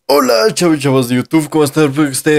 Hola, chavos de YouTube, ¿cómo están?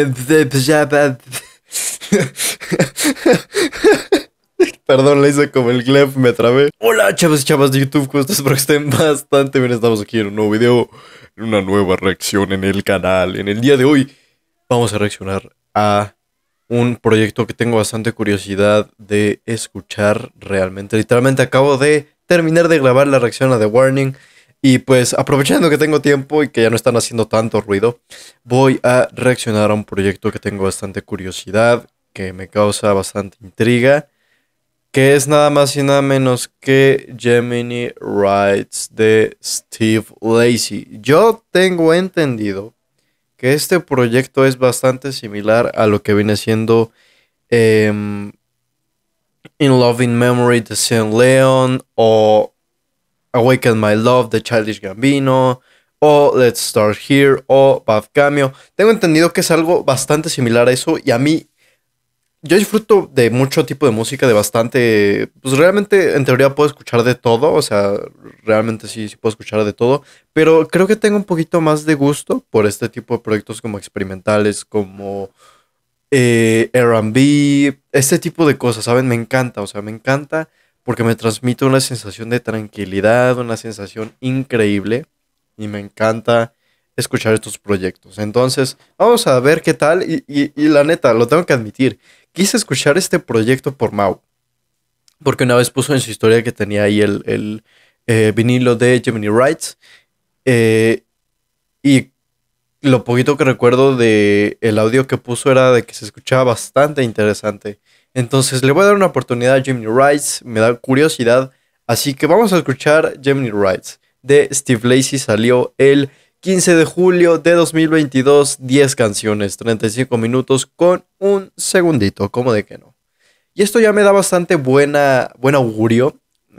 Perdón, le hice como el Glef, me trabé. Hola, chavos de YouTube, ¿cómo están? Espero que estén bastante bien. Estamos aquí en un nuevo video, en una nueva reacción en el canal. En el día de hoy vamos a reaccionar a un proyecto que tengo bastante curiosidad de escuchar realmente. Literalmente acabo de terminar de grabar la reacción a The Warning. Y pues aprovechando que tengo tiempo y que ya no están haciendo tanto ruido, voy a reaccionar a un proyecto que tengo bastante curiosidad, que me causa bastante intriga, que es nada más y nada menos que Gemini Rights de Steve Lacy. Yo tengo entendido que este proyecto es bastante similar a lo que viene siendo em, In Loving Memory de Saint Leon o Awaken My Love de Childish Gambino, o Let's Start Here, o Bad Cameo. Tengo entendido que es algo bastante similar a eso, y a mí, yo disfruto de mucho tipo de música, de bastante. Pues realmente, en teoría, puedo escuchar de todo, o sea, realmente sí puedo escuchar de todo, pero creo que tengo un poquito más de gusto por este tipo de proyectos como experimentales, como R&B, este tipo de cosas, ¿saben? Me encanta, o sea, me encanta porque me transmite una sensación de tranquilidad, una sensación increíble y me encanta escuchar estos proyectos. Entonces, vamos a ver qué tal y la neta, lo tengo que admitir, quise escuchar este proyecto por Mau, porque una vez puso en su historia que tenía ahí el vinilo de Gemini Rights eh, y lo poquito que recuerdo de el audio que puso era de que se escuchaba bastante interesante. Entonces le voy a dar una oportunidad a Gemini Rights, me da curiosidad. Así que vamos a escuchar Gemini Rights de Steve Lacy. Salió el 15 de julio de 2022. 10 canciones, 35 minutos con un segundito, como de que no. Y esto ya me da bastante buen augurio.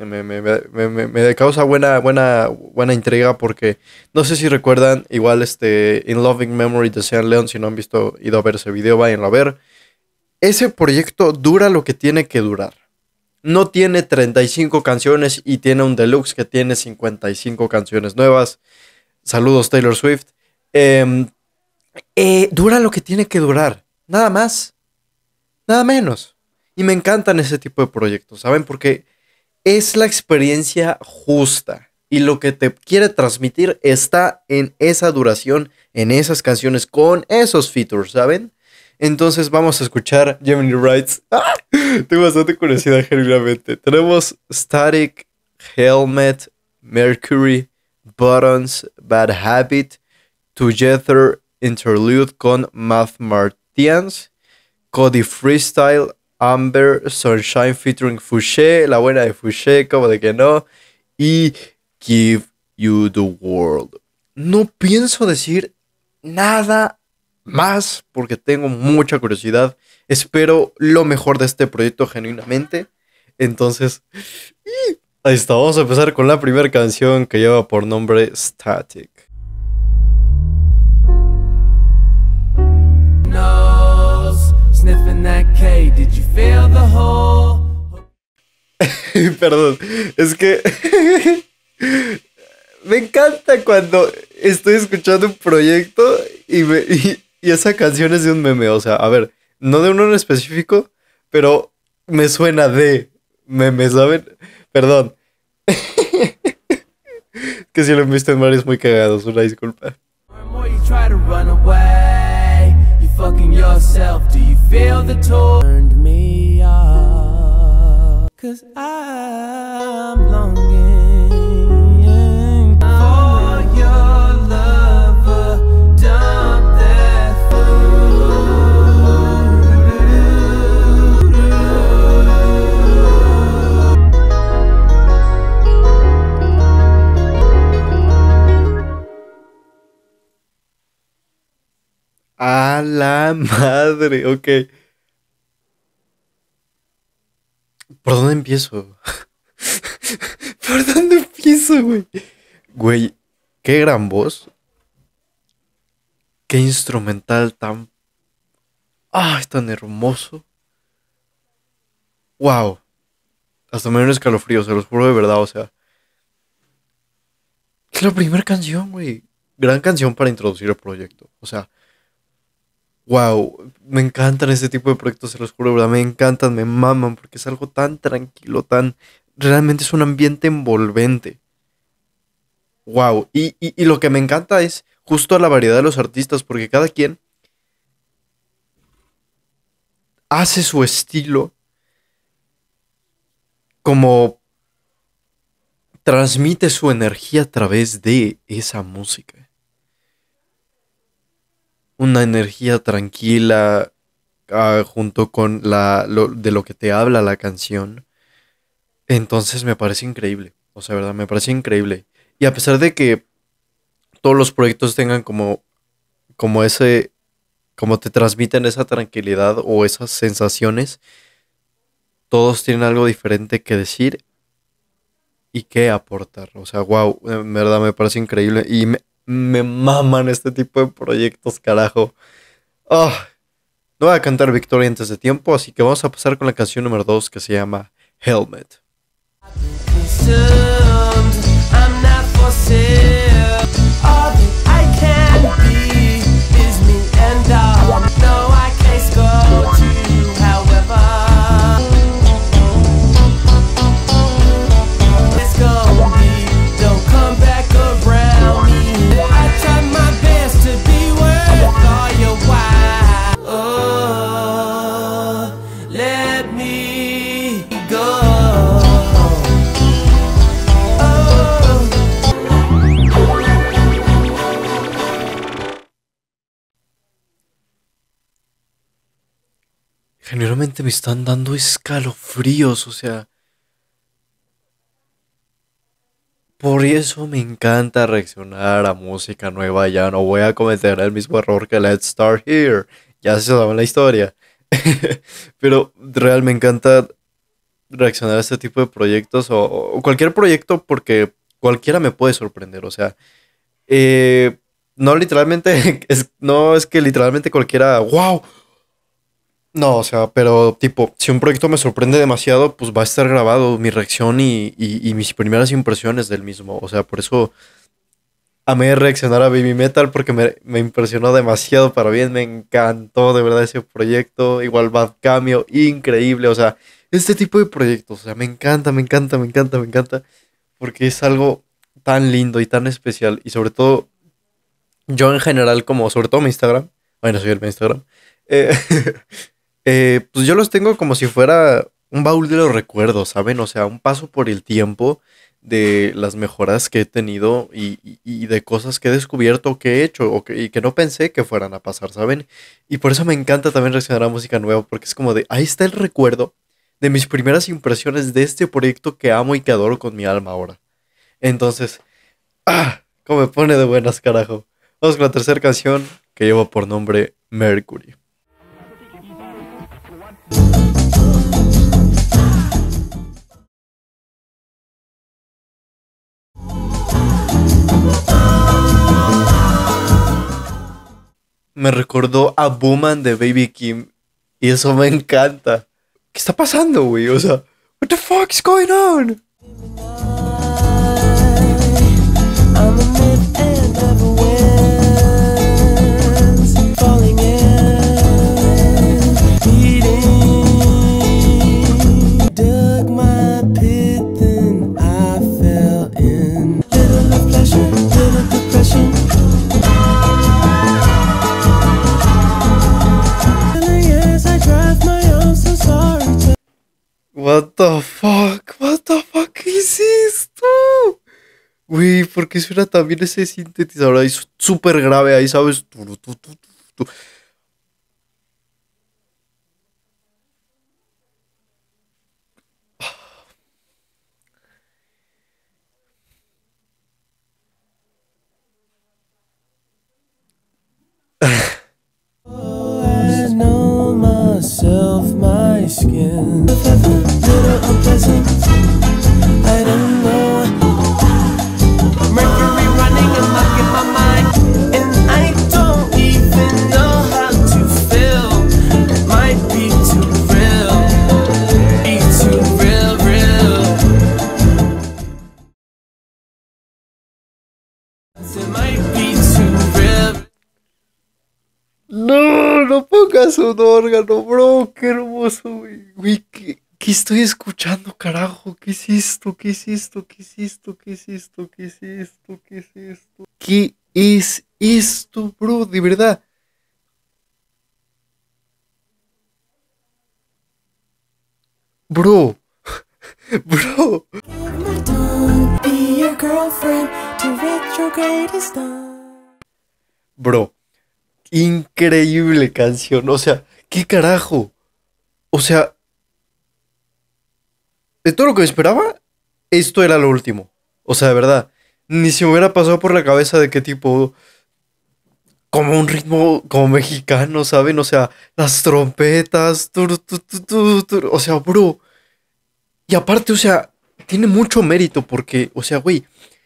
Me causa buena intriga porque no sé si recuerdan, igual In Loving Memory de Sean Leon, si no han ido a ver ese video, vayan a ver. Ese proyecto dura lo que tiene que durar. No tiene 35 canciones y tiene un deluxe que tiene 55 canciones nuevas. Saludos Taylor Swift. Em, Dura lo que tiene que durar. Nada más, nada menos. Y me encantan ese tipo de proyectos, ¿saben? Porque es la experiencia justa y lo que te quiere transmitir está en esa duración, en esas canciones, con esos features, ¿saben? Entonces vamos a escuchar Gemini Rights. ¡Ah! Tengo bastante curiosidad, genuinamente. Tenemos Static, Helmet, Mercury, Buttons, Bad Habit, Together Interlude con Math Martians, Cody Freestyle, Amber, Sunshine featuring Fouché, la buena de Fouché, como de que no, y Give You the World. No pienso decir nada más porque tengo mucha curiosidad. Espero lo mejor de este proyecto genuinamente. Entonces, ahí está. Vamos a empezar con la primera canción que lleva por nombre Static. Sniffing that K, did you feel the hole? Perdón, es que me encanta cuando estoy escuchando un proyecto y esa canción es de un meme. O sea, a ver, no de uno en específico, pero me suena de meme, ¿saben? Perdón. Que si lo han visto en varios muy cagados, una disculpa. Fucking yourself, do you feel the toll? Turned me off, 'cause I'm longing for your lover, dump that fool. A la madre, ok. ¿Por dónde empiezo? ¿Por dónde empiezo, güey? Güey, qué gran voz. Qué instrumental tan... ¡Ah! Tan hermoso. ¡Wow! Hasta me dio un escalofrío, se los juro de verdad, o sea. Es la primera canción, güey. gran canción para introducir el proyecto. O sea, wow, me encantan este tipo de proyectos, se los juro, ¿verdad? Me encantan, me maman, porque es algo tan tranquilo, tan... Realmente es un ambiente envolvente. Wow, y lo que me encanta es justo la variedad de los artistas, porque cada quien hace su estilo, como transmite su energía a través de esa música. Una energía tranquila, junto con de lo que te habla la canción. Entonces me parece increíble. O sea, verdad, me parece increíble. Y a pesar de que todos los proyectos tengan como ese, como te transmiten esa tranquilidad o esas sensaciones, todos tienen algo diferente que decir y que aportar. O sea, wow, en verdad me parece increíble. Y me maman este tipo de proyectos, carajo. Ah, no voy a cantar Victoria antes de tiempo, así que vamos a pasar con la canción número 2 que se llama Helmet. Consumed, I'm not for sale. All that I can be is me and all. No, I can't go to you, however. It's gonna be, don't come back around me. I try my best to be worth all your while. Oh, let me go. Generalmente me están dando escalofríos, o sea, por eso me encanta reaccionar a música nueva. Ya no voy a cometer el mismo error que Let's Start Here. Ya se sabe la historia. Pero real me encanta reaccionar a este tipo de proyectos o cualquier proyecto porque cualquiera me puede sorprender. O sea, eh, no literalmente, no es que literalmente cualquiera, wow. No, o sea, pero tipo, si un proyecto me sorprende demasiado, pues va a estar grabado mi reacción y mis primeras impresiones del mismo. O sea, por eso amé reaccionar a Baby Metal porque me impresionó demasiado para bien. Me encantó de verdad ese proyecto. Igual Bad Cameo, increíble. O sea, este tipo de proyectos, o sea, me encanta, me encanta, me encanta, me encanta. Porque es algo tan lindo y tan especial. Y sobre todo, yo en general, como sobre todo mi Instagram. Bueno, soy el mi Instagram. eh, pues yo los tengo como si fuera un baúl de los recuerdos, ¿saben? O sea, un paso por el tiempo de las mejoras que he tenido y de cosas que he descubierto, que he hecho y que no pensé que fueran a pasar, ¿saben? Y por eso me encanta también reaccionar a música nueva, porque es como de, ahí está el recuerdo de mis primeras impresiones de este proyecto que amo y que adoro con mi alma ahora. Entonces, cómo me pone de buenas, carajo. Vamos con la tercera canción que lleva por nombre Mercury. Me recordó a Booman de Baby Kim. Y eso me encanta. ¿Qué está pasando, güey? O sea, what the fuck is going on? I'm a myth and never wins. Falling in, beating. Dug my pit, then I fell in. Little of pleasure, little depression. Yes, I drive my own, so sorry. What the fuck? What the fuck? ¿Qué es esto? Güey, ¿por qué suena también ese sintetizador ahí súper grave ahí, ¿sabes? Tu. I know myself, my skin. Little unpleasant. I don't know. Mercury running amok in my mind, and I don't even know how to feel. It might be too real, be too real, real. It might be too real. No, no pongas un órgano, bro. Qué hermoso, güey. Güey, ¿qué estoy escuchando, carajo? ¿Qué es esto? ¿Qué es esto? ¿Qué es esto? ¿Qué es esto? ¿Qué es esto? ¿Qué es esto? ¿Qué es esto, bro? De verdad. Bro, bro, Don't be your girlfriend to retrograde is done. bro. Increíble canción. O sea, ¿qué carajo? O sea, de todo lo que me esperaba, esto era lo último. O sea, de verdad. Ni se me hubiera pasado por la cabeza de qué tipo. Como un ritmo como mexicano, ¿saben? O sea, las trompetas. O sea, bro. Y aparte, o sea, tiene mucho mérito porque, o sea, güey,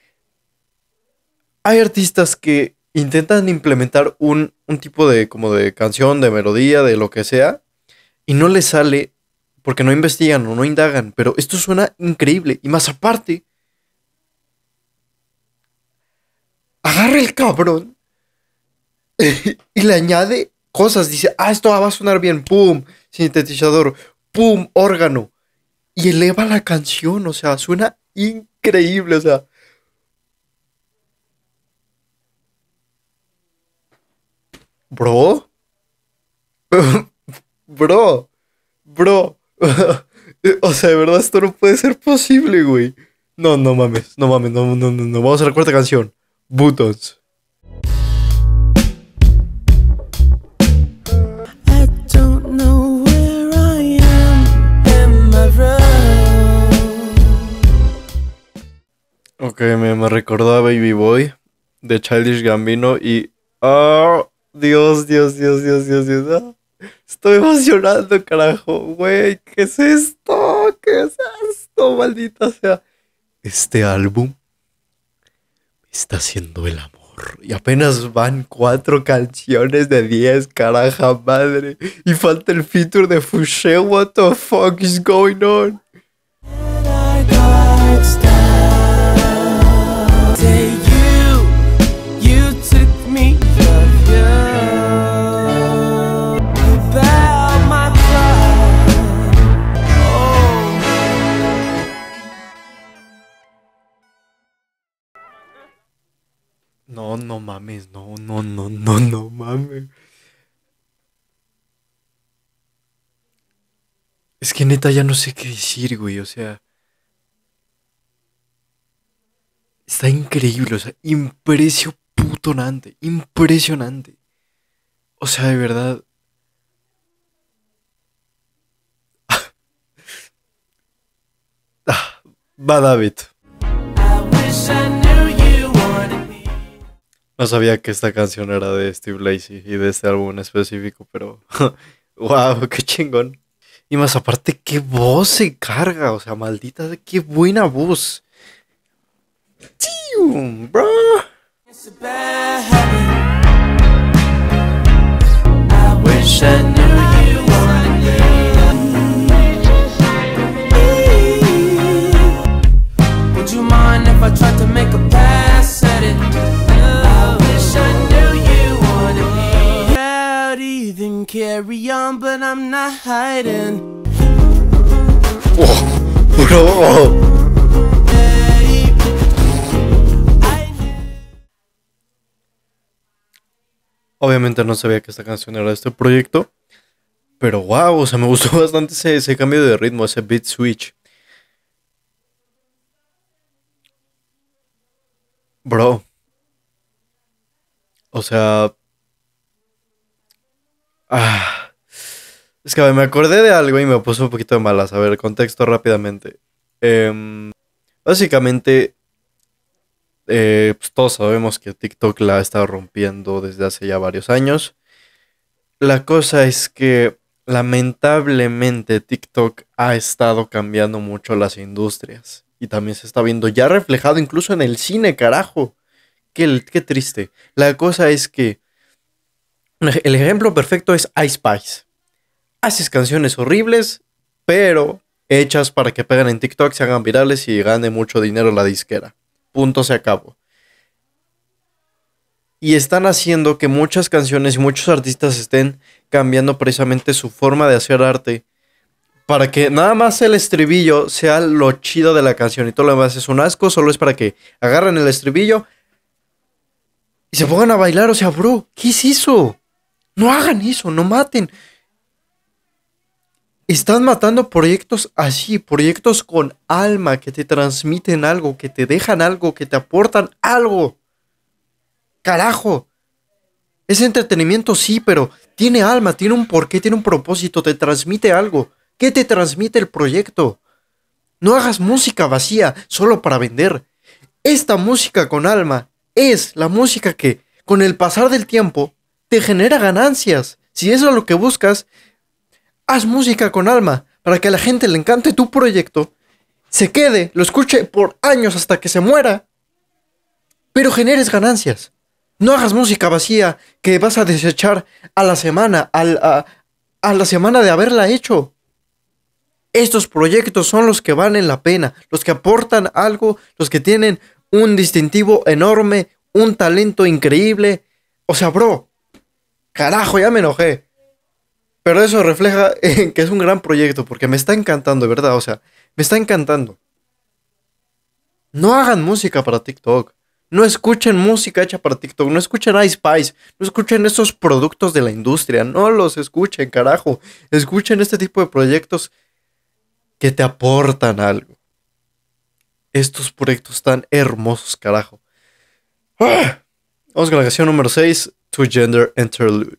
hay artistas que intentan implementar un tipo de como de canción, de melodía, de lo que sea, y no les sale porque no investigan o no indagan, pero esto suena increíble. Y más aparte, agarra el cabrón y le añade cosas. Dice, esto va a sonar bien, pum, sintetizador, pum, órgano. Y eleva la canción, o sea, suena increíble, o sea, bro, bro, bro. O sea, de verdad, esto no puede ser posible, güey. No, no mames, no mames, no, no, no, no. Vamos a la cuarta canción. Buttons. I don't know where I am in my room. Ok, me recordó a Baby Boy de Childish Gambino y... ¡Oh! Dios, Dios, Dios, Dios, Dios, Dios. Estoy emocionando, carajo. Güey, ¿qué es esto? ¿Qué es esto? Maldita sea. Este álbum está haciendo el amor. Y apenas van 4 canciones de 10, caraja madre. Y falta el feature de Fouché. What the fuck is going on? And our guards down. Say you took me from you. About my pride. Oh. No, no mames. No, no, no, no, no mames. Es que neta ya no sé qué decir, güey. O sea, está increíble. O sea, impresionante. Impresionante. O sea, de verdad. Va David. I wish I knew you wanted me. No sabía que esta canción era de Steve Lacy y de este álbum en específico, pero. Wow, qué chingón. Y más aparte, qué voz se carga. O sea, maldita, qué buena voz. Tío, bro. It's a bad habit. I wish I knew you wanted me. Would you mind if I tried to make a pass at it? I wish I knew you wanted me. Rowdy, then carry on, but I'm not hiding. Oh, bro. Obviamente no sabía que esta canción era de este proyecto. Pero wow, o sea, me gustó bastante ese cambio de ritmo, ese beat switch. Bro, o sea... Ah, es que me acordé de algo y me puso un poquito de malas. A ver, contexto rápidamente. Básicamente, pues todos sabemos que TikTok la ha estado rompiendo desde hace ya varios años. La cosa es que lamentablemente TikTok ha estado cambiando mucho las industrias. Y también se está viendo ya reflejado incluso en el cine, carajo. Qué triste. La cosa es que el ejemplo perfecto es Ice Spice. Haces canciones horribles, pero hechas para que peguen en TikTok, se hagan virales y gane mucho dinero la disquera. Punto, se acabó. y están haciendo que muchas canciones y muchos artistas estén cambiando precisamente su forma de hacer arte para que nada más el estribillo sea lo chido de la canción y todo lo demás es un asco, solo es para que agarren el estribillo y se pongan a bailar. O sea, bro, ¿qué es eso? No hagan eso, no maten. Están matando proyectos así, proyectos con alma, que te transmiten algo, que te dejan algo, que te aportan algo. Carajo. Es entretenimiento, sí, pero tiene alma, tiene un porqué, tiene un propósito, te transmite algo. ¿Qué te transmite el proyecto? No hagas música vacía solo para vender. Esta música con alma es la música que, con el pasar del tiempo, te genera ganancias. Si eso es lo que buscas, haz música con alma para que a la gente le encante tu proyecto, se quede, lo escuche por años hasta que se muera, pero generes ganancias. No hagas música vacía que vas a desechar a la semana, a la semana de haberla hecho. Estos proyectos son los que valen la pena, los que aportan algo, los que tienen un distintivo enorme, un talento increíble. O sea, bro, carajo, ya me enojé. Pero eso refleja en que es un gran proyecto, porque me está encantando, de verdad, o sea, me está encantando. No hagan música para TikTok. No escuchen música hecha para TikTok. No escuchen Ice Spice. No escuchen esos productos de la industria. No los escuchen, carajo. Escuchen este tipo de proyectos que te aportan algo. Estos proyectos tan hermosos, carajo. ¡Ah! Vamos con la canción número 6, To Gender Interlude.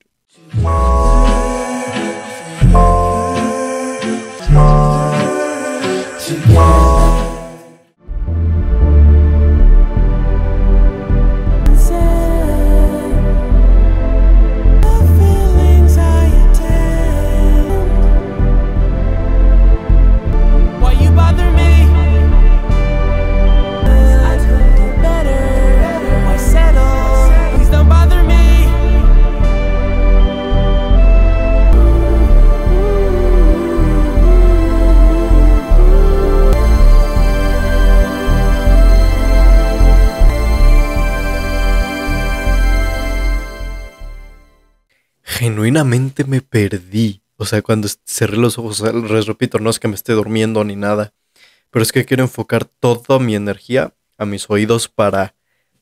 Genuinamente me perdí. O sea, cuando cerré los ojos, les repito, no es que me esté durmiendo ni nada, pero es que quiero enfocar toda mi energía a mis oídos para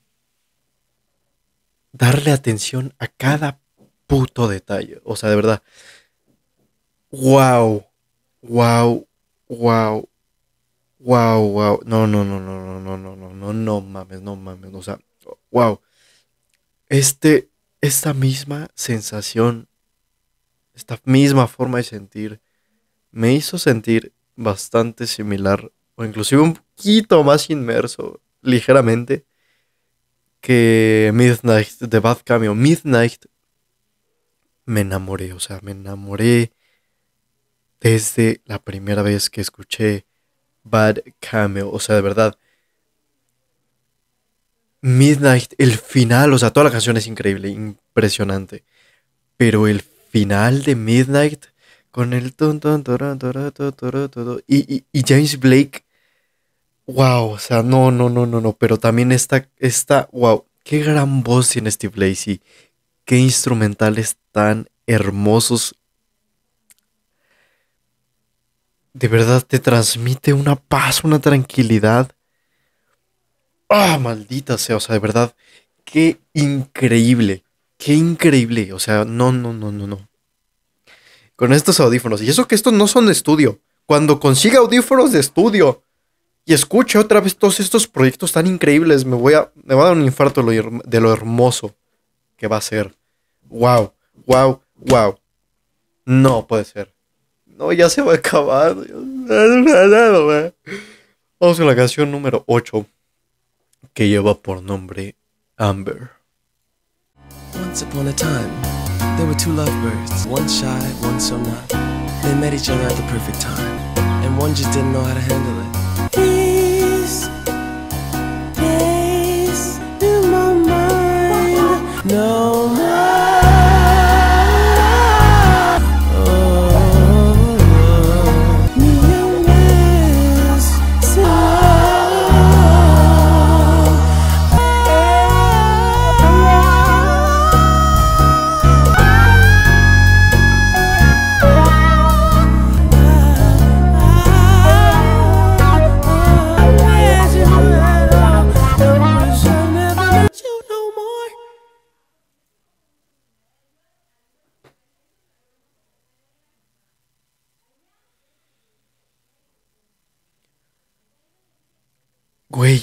darle atención a cada puto detalle. O sea, de verdad. Wow. Wow. Wow. Wow, wow. No, no, no, no, no, no, no, no, no, no mames, no mames. O sea, wow. Esta misma sensación, esta misma forma de sentir, me hizo sentir bastante similar, o inclusive un poquito más inmerso, ligeramente, que Midnight de Bad Cameo. Midnight, me enamoré, o sea, me enamoré desde la primera vez que escuché Bad Cameo, o sea, de verdad. Midnight, el final, o sea, toda la canción es increíble, impresionante. Pero el final de Midnight, con el y James Blake, wow, o sea, no, no, no, no, no. Pero también wow, qué gran voz tiene Steve Lacy, qué instrumentales tan hermosos. De verdad te transmite una paz, una tranquilidad. Ah, maldita sea, o sea, de verdad, qué increíble, o sea, no, no, no, no, no. Con estos audífonos, y eso que estos no son de estudio, cuando consiga audífonos de estudio y escuche otra vez todos estos proyectos tan increíbles, me va a dar un infarto de lo hermoso que va a ser. Wow, wow, wow. No puede ser. No, ya se va a acabar. Vamos a la canción número 8. Que lleva por nombre Amber. Once upon a time, there were two lovebirds, one shy, one so not. They met each other at the perfect time, and one just didn't know how to handle it. These days in my mind, no more. Güey,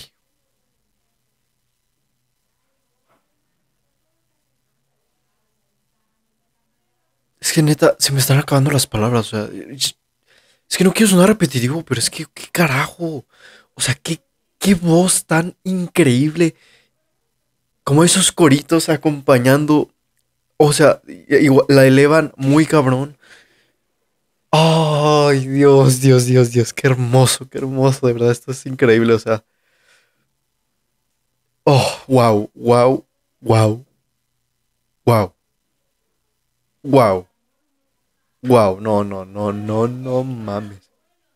es que neta, se me están acabando las palabras. O sea, es que no quiero sonar repetitivo, pero es que, ¿qué carajo? O sea, qué voz tan increíble. Como esos coritos acompañando. O sea, la elevan muy cabrón. Ay, Dios, Dios, Dios, Dios. Qué hermoso. De verdad, esto es increíble. O sea, oh, wow, wow, wow, wow, wow, wow. No, no, no, no, no mames.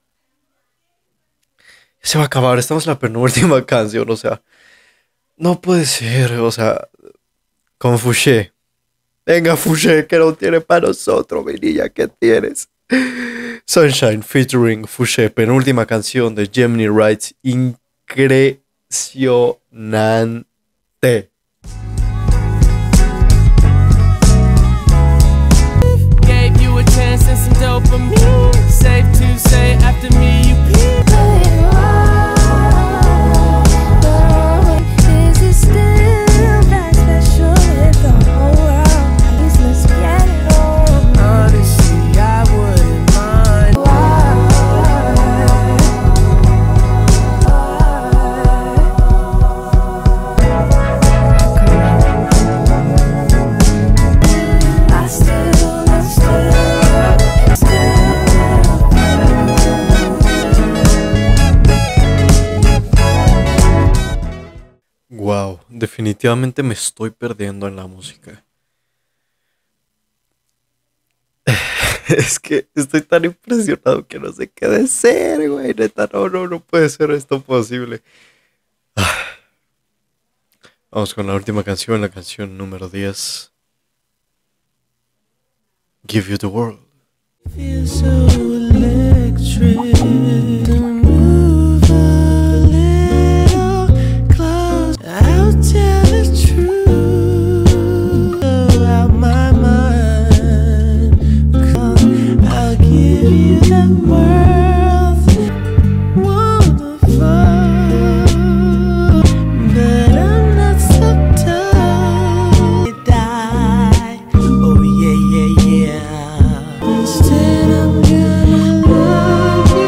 Se va a acabar. Estamos en la penúltima canción. O sea, no puede ser. O sea, con Fouché. Venga, Fouché, que no tiene para nosotros, mi niña, ¿qué tienes? Sunshine featuring Fouché, penúltima canción de Gemini Rights, impresionante. Gave you a chance and some dopamine. Safe to say after me you pee. Is it still that special with the whole world? At least let's get it on. Honestly, I wouldn't mind. I Wow, definitivamente me estoy perdiendo en la música. Es que estoy tan impresionado que no sé qué de ser, güey. Neta, no, no, no puede ser esto posible. Vamos con la última canción, la canción número 10. Give You the World. feel so electric. Move a little close. I'll tell the truth about my mind. I'll give you the world. Wonderful, but I'm not so tough. Die. Oh yeah, yeah, yeah. Instead I'm gonna love you.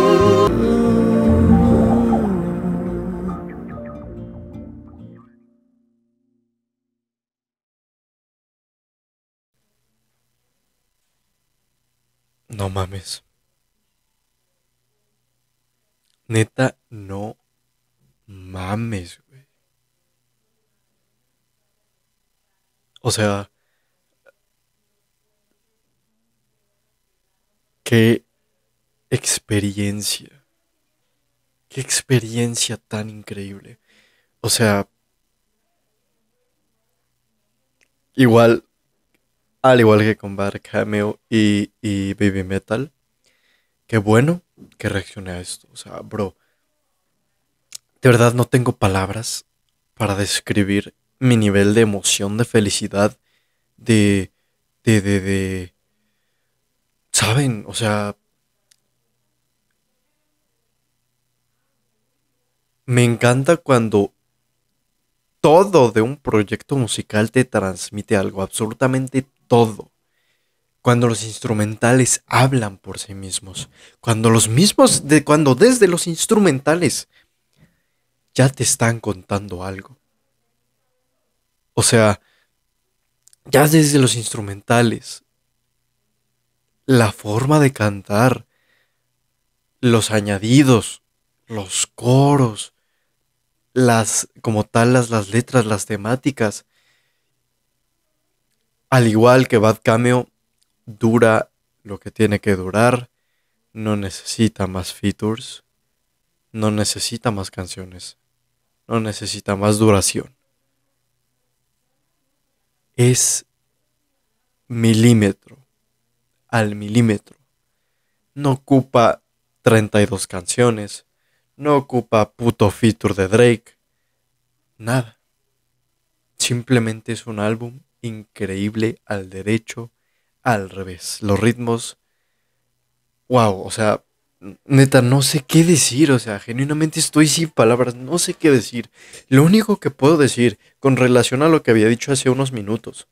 No mames. Neta, no mames, güey. O sea, qué experiencia. Qué experiencia tan increíble. O sea, igual, al igual que con Bad Cameo y Baby Metal, qué bueno que reaccioné a esto. O sea, bro, de verdad no tengo palabras para describir mi nivel de emoción, de felicidad, de, de, ¿saben? O sea, me encanta cuando todo de un proyecto musical te transmite algo, absolutamente todo. Cuando los instrumentales hablan por sí mismos, cuando los mismos, cuando desde los instrumentales ya te están contando algo. O sea, ya desde los instrumentales, la forma de cantar, los añadidos, los coros, como tal, las letras, las temáticas, al igual que Bad Cameo, dura lo que tiene que durar, no necesita más features, no necesita más canciones, no necesita más duración. Es milímetro al milímetro. No ocupa 32 canciones, no ocupa puto feature de Drake, nada. Simplemente es un álbum increíble al derecho, al revés. Los ritmos, wow, o sea, Neta, no sé qué decir, o sea, genuinamente estoy sin palabras, no sé qué decir. Lo único que puedo decir con relación a lo que había dicho hace unos minutos,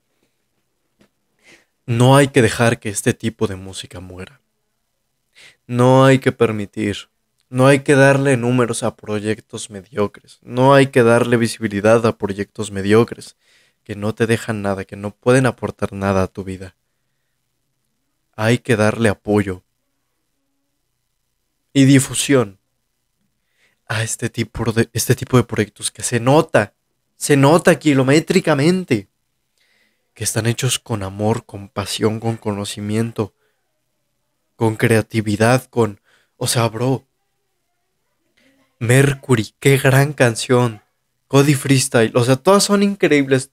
no hay que dejar que este tipo de música muera. No hay que permitir, no hay que darle números a proyectos mediocres, no hay que darle visibilidad a proyectos mediocres que no te dejan nada, que no pueden aportar nada a tu vida. Hay que darle apoyo y difusión a este tipo de proyectos que se nota kilométricamente, que están hechos con amor, con pasión, con conocimiento, con creatividad, con... O sea, bro, Mercury, qué gran canción. Cody Freestyle, o sea, todas son increíbles,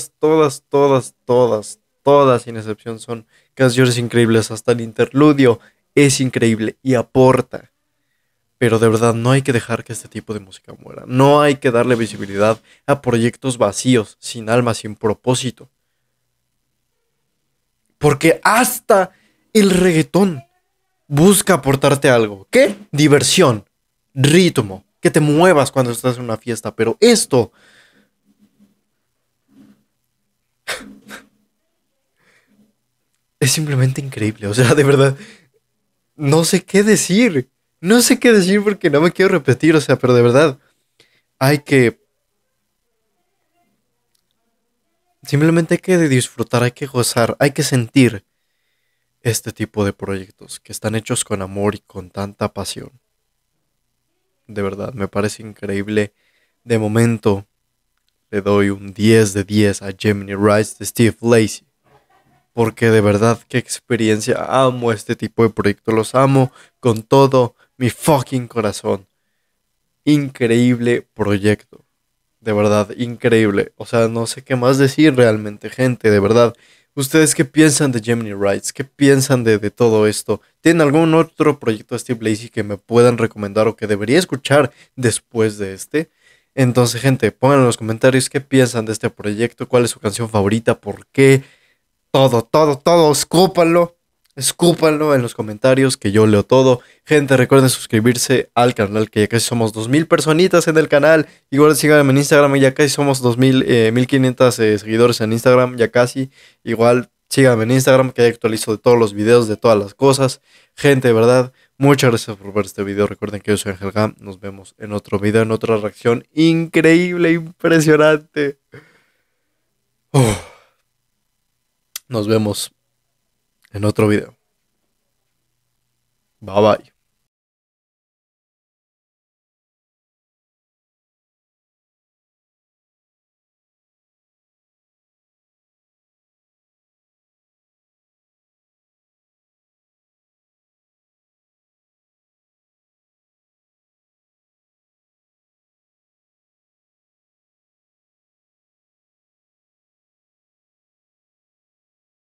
todas, sin excepción, son canciones increíbles, hasta el interludio es increíble y aporta. Pero de verdad no hay que dejar que este tipo de música muera. No hay que darle visibilidad a proyectos vacíos, sin alma, sin propósito. Porque hasta el reggaetón busca aportarte algo. ¿Qué? Diversión, ritmo, que te muevas cuando estás en una fiesta. Pero esto es simplemente increíble. O sea, de verdad, no sé qué decir. No sé qué decir porque no me quiero repetir. O sea, pero de verdad, hay que... Simplemente hay que disfrutar, hay que gozar, hay que sentir este tipo de proyectos que están hechos con amor y con tanta pasión. De verdad, me parece increíble. De momento, le doy un 10 de 10 a Gemini Rise de Steve Lacy. Porque de verdad, qué experiencia. Amo este tipo de proyectos. Los amo con todo mi fucking corazón. Increíble proyecto. De verdad, increíble. O sea, no sé qué más decir realmente, gente. De verdad. ¿Ustedes qué piensan de Gemini Rights? ¿Qué piensan de todo esto? ¿Tienen algún otro proyecto de Steve Lacy que me puedan recomendar o que debería escuchar después de este? Entonces, gente, pongan en los comentarios qué piensan de este proyecto, cuál es su canción favorita, por qué, todo, escúpanlo. Escúpanlo en los comentarios que yo leo todo. Gente, recuerden suscribirse al canal, que ya casi somos 2000 personitas en el canal. Igual síganme en Instagram, ya casi somos 2000, 1500 seguidores en Instagram, ya casi. Igual síganme en Instagram, que ahí actualizo de todos los videos, de todas las cosas. Gente, de verdad, muchas gracias por ver este video. Recuerden que yo soy Ángel Gam. Nos vemos en otro video, en otra reacción increíble, impresionante. Uf, nos vemos en otro video. Bye bye.